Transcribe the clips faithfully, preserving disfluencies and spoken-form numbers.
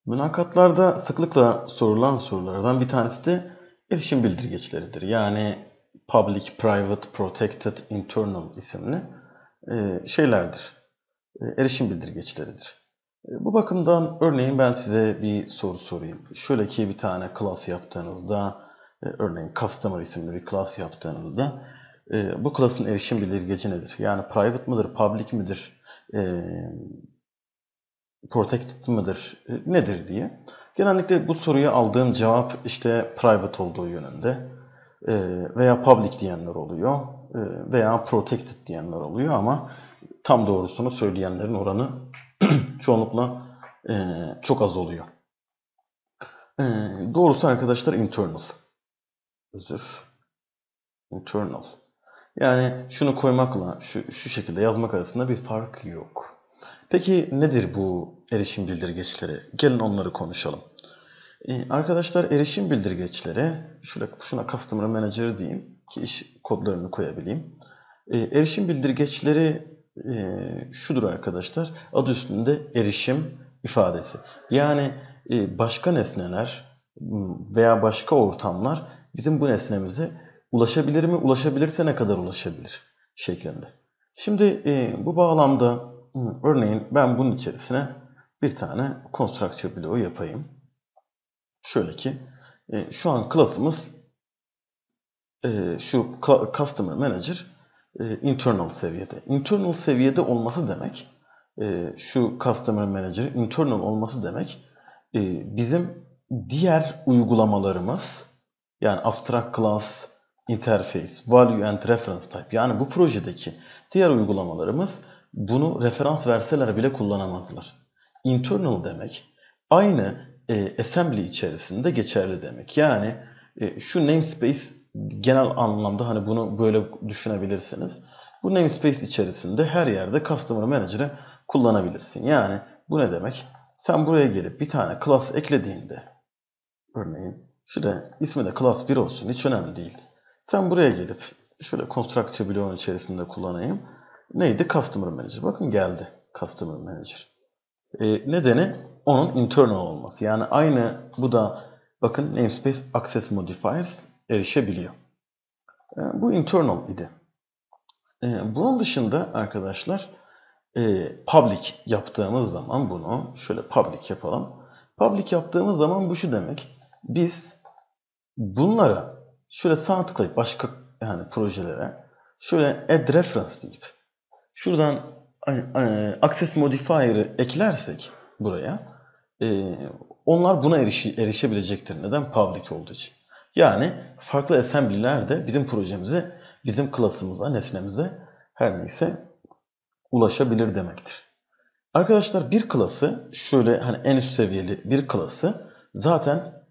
Mülakatlarda sıklıkla sorulan sorulardan bir tanesi de erişim bildirgeçleridir. Yani Public, Private, Protected, Internal isimli e, şeylerdir. E, erişim bildirgeçleridir. E, Bu bakımdan örneğin ben size bir soru sorayım. Şöyle ki bir tane class yaptığınızda, e, örneğin Customer isimli bir class yaptığınızda e, bu class'ın erişim bildirgeci nedir? Yani private mıdır, public midir, e, protected mıdır, e, nedir diye. Genellikle bu soruya aldığım cevap işte private olduğu yönünde e, veya public diyenler oluyor e, veya protected diyenler oluyor ama tam doğrusunu söyleyenlerin oranı çoğunlukla e, çok az oluyor. E, Doğrusu arkadaşlar internal. Özür. Internal. Yani şunu koymakla şu, şu şekilde yazmak arasında bir fark yok. Peki nedir bu erişim bildirgeçleri? Gelin onları konuşalım. Ee, arkadaşlar erişim bildirgeçleri, şöyle, şuna Customer Manager diyeyim ki iş kodlarını koyabileyim. Ee, erişim bildirgeçleri e, şudur arkadaşlar, adı üstünde erişim ifadesi. Yani e, başka nesneler veya başka ortamlar bizim bu nesnemize ulaşabilir mi? Ulaşabilirse ne kadar ulaşabilir şeklinde. Şimdi e, bu bağlamda örneğin ben bunun içerisine bir tane constructor bloğu yapayım. Şöyle ki e, şu an class'ımız e, şu Customer Manager e, internal seviyede. Internal seviyede olması demek e, şu Customer Manager internal olması demek e, bizim diğer uygulamalarımız yani abstract class, interface, value and reference type yani bu projedeki diğer uygulamalarımız bunu referans verseler bile kullanamazlar. Internal demek aynı e, assembly içerisinde geçerli demek. Yani e, şu namespace genel anlamda hani bunu böyle düşünebilirsiniz. Bu namespace içerisinde her yerde Customer Manager'ı kullanabilirsin. Yani bu ne demek? Sen buraya gelip bir tane class eklediğinde örneğin şurada ismi de class bir olsun hiç önemli değil. Sen buraya gelip şöyle constructor bloğun içerisinde kullanayım. Neydi? Customer Manager. Bakın geldi Customer Manager. E, nedeni onun internal olması. Yani aynı bu da bakın namespace access modifiers erişebiliyor. E, bu internal idi. E, bunun dışında arkadaşlar e, public yaptığımız zaman bunu şöyle public yapalım. Public yaptığımız zaman bu şu demek. Biz bunlara şöyle sağ tıklayıp başka yani projelere şöyle add reference deyip şuradan access modifier'ı eklersek buraya e, onlar buna erişe, erişebilecektir. Neden? Public olduğu için. Yani farklı assembly'ler de bizim projemize, bizim class'ımıza, nesnemize her neyse ulaşabilir demektir. Arkadaşlar bir class'ı şöyle hani en üst seviyeli bir class'ı zaten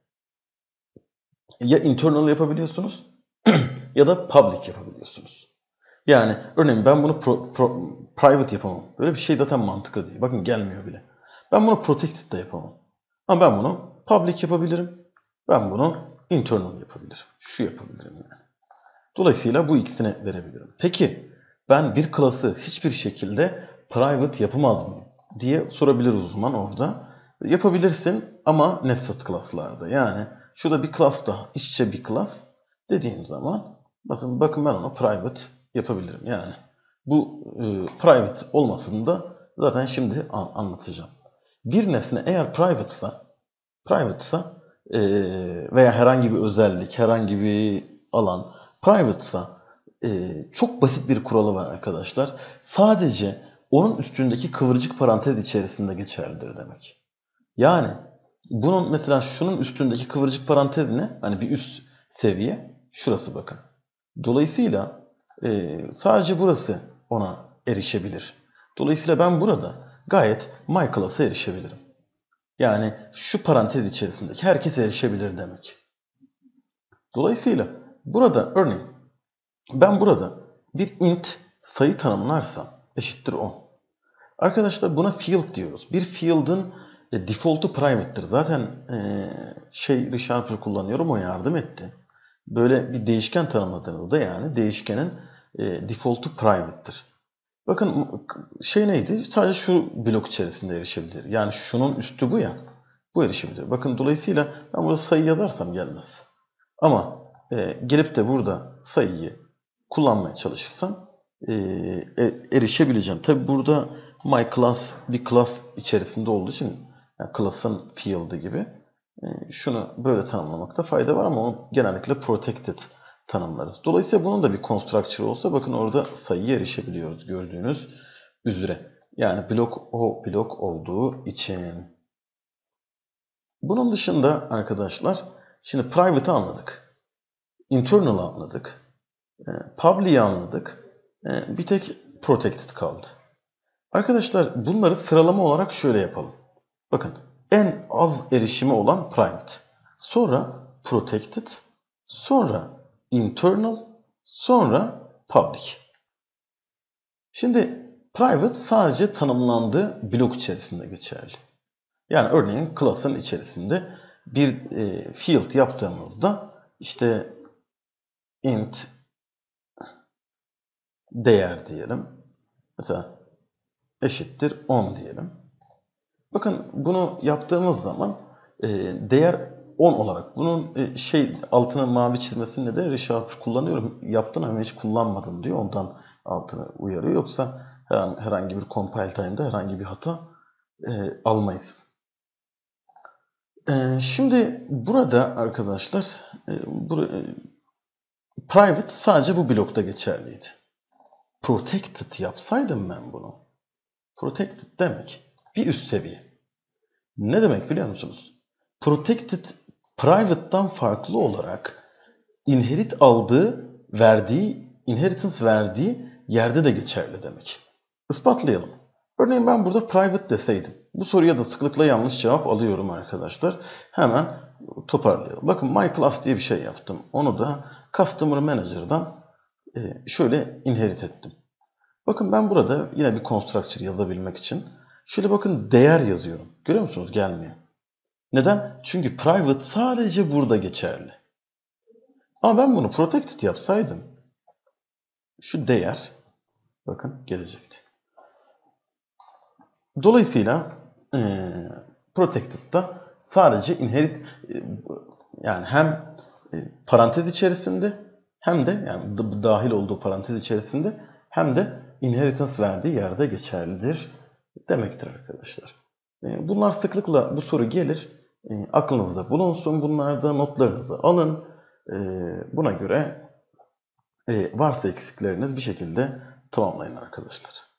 ya internal yapabiliyorsunuz ya da public yapabiliyorsunuz. Yani örneğin ben bunu pro, pro, private yapamam. Böyle bir şey zaten mantıklı değil. Bakın gelmiyor bile. Ben bunu protected de yapamam. Ama ben bunu public yapabilirim. Ben bunu internal yapabilirim. Şu yapabilirim yani. Dolayısıyla bu ikisini verebilirim. Peki ben bir class'ı hiçbir şekilde private yapamaz mıyım diye sorabilir uzman orada. Yapabilirsin ama nested class'larda. Yani şurada bir class daha iç içe bir class dediğin zaman bakın, bakın ben onu private yapabilirim. Yani bu e, private olmasını da zaten şimdi an, anlatacağım. Bir nesne eğer private'sa private'sa e, veya herhangi bir özellik, herhangi bir alan private'sa e, çok basit bir kuralı var arkadaşlar. Sadece onun üstündeki kıvırcık parantez içerisinde geçerlidir demek. Yani bunun mesela şunun üstündeki kıvırcık parantez ne? Hani bir üst seviye. Şurası bakın. Dolayısıyla e, sadece burası ona erişebilir. Dolayısıyla ben burada gayet my class'a erişebilirim. Yani şu parantez içerisindeki herkes erişebilir demek. Dolayısıyla burada örneğin ben burada bir int sayı tanımlarsam eşittir on. Arkadaşlar buna field diyoruz. Bir field'ın e, default'u private'tir. Zaten e, şey ReSharper kullanıyorum o yardım etti. Böyle bir değişken tanımladığınızda yani değişkenin e, default'u private'tir. Bakın şey neydi? Sadece şu blok içerisinde erişebilir. Yani şunun üstü bu ya. Bu erişebilir. Bakın dolayısıyla ben burada sayı yazarsam gelmez. Ama e, gelip de burada sayıyı kullanmaya çalışırsam e, e, erişebileceğim. Tabi burada my class bir class içerisinde olduğu için yani class'ın field'ı gibi e, şunu böyle tanımlamakta fayda var ama onu genellikle protected tanımlarız. Dolayısıyla bunun da bir constructor olsa bakın orada sayıya erişebiliyoruz gördüğünüz üzere. Yani blok o blok olduğu için. Bunun dışında arkadaşlar şimdi private'ı anladık. Internal'ı anladık. E, public'i anladık. E, bir tek protected kaldı. Arkadaşlar bunları sıralama olarak şöyle yapalım. Bakın en az erişimi olan private. Sonra protected. Sonra internal. Sonra public. Şimdi private sadece tanımlandığı blok içerisinde geçerli. Yani örneğin class'ın içerisinde bir e, field yaptığımızda işte int değer diyelim. Mesela eşittir on diyelim. Bakın bunu yaptığımız zaman e, değer on olarak bunun e, şey altına mavi çizmesini neden resharper kullanıyorum. Yaptın ama hiç kullanmadın diyor. Ondan altına uyarıyor. Yoksa herhangi bir compile time'da herhangi bir hata e, almayız. E, şimdi burada arkadaşlar e, bu, e, private sadece bu blokta geçerliydi. Protected yapsaydım ben bunu. Protected demek bir üst seviye. Ne demek biliyor musunuz? Protected private'dan farklı olarak inherit aldığı, verdiği, inheritance verdiği yerde de geçerli demek. Ispatlayalım. Örneğin ben burada private deseydim. Bu soruya da sıklıkla yanlış cevap alıyorum arkadaşlar. Hemen toparlayalım. Bakın my class diye bir şey yaptım. Onu da Customer Manager'dan şöyle inherit ettim. Bakın ben burada yine bir constructor yazabilmek için şöyle bakın değer yazıyorum. Görüyor musunuz? Gelmiyor. Neden? Çünkü private sadece burada geçerli. Ama ben bunu protected yapsaydım şu değer bakın gelecekti. Dolayısıyla e, protected'da sadece inherit e, yani hem e, parantez içerisinde hem de yani dahil olduğu parantez içerisinde hem de inheritance verdiği yerde geçerlidir demektir arkadaşlar. E, bunlar sıklıkla bu soru gelir. E, aklınızda bulunsun. Bunlarda notlarınızı alın. E, buna göre e, varsa eksikleriniz bir şekilde tamamlayın arkadaşlar.